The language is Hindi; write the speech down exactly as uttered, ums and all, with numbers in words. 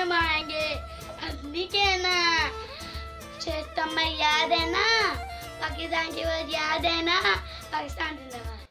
हम आएंगे। असली के ना चेतम में याद है ना, पाकिस्तान की वो याद है ना, पाकिस्तान जिंदाबाद।